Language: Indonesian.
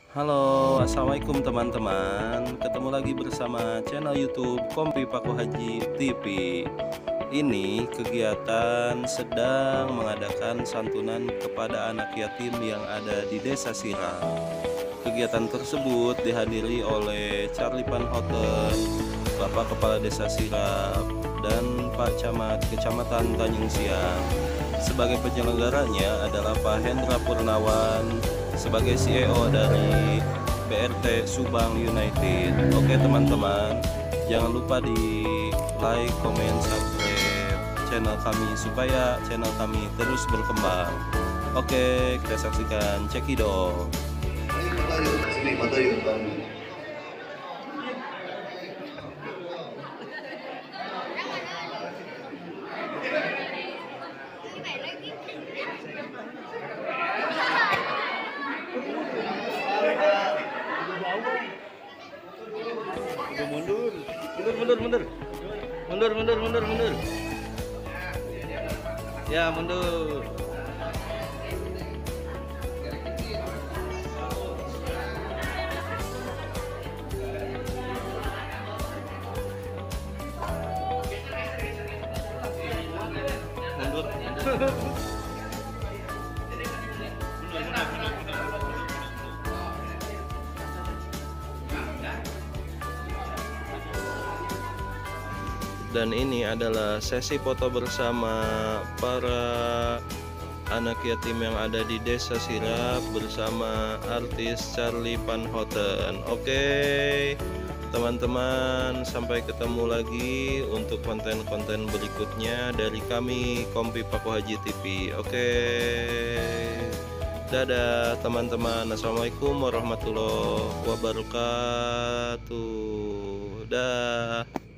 Halo, assalamualaikum teman-teman. Ketemu lagi bersama channel YouTube Kompi Paku Haji TV. Ini kegiatan sedang mengadakan santunan kepada anak yatim yang ada di Desa Siram. Kegiatan tersebut dihadiri oleh Charlie Van Houten, Bapak Kepala Desa Sirap, dan Pak Camat Kecamatan Tanjung Siang. Sebagai penyelenggaranya adalah Pak Hendra Purnawan sebagai CEO dari BRT Subang United. Oke teman-teman, jangan lupa di like, comment, subscribe channel kami supaya channel kami terus berkembang. Oke, kita saksikan cekidot. Mundur. Ya, mundur. Dan ini adalah sesi foto bersama para anak yatim yang ada di Desa Sirap bersama artis Charlie Van Houten. Oke teman-teman, sampai ketemu lagi untuk konten-konten berikutnya dari kami Kompi Paku Haji TV. Oke, dadah teman-teman. Assalamualaikum warahmatullahi wabarakatuh. Dah.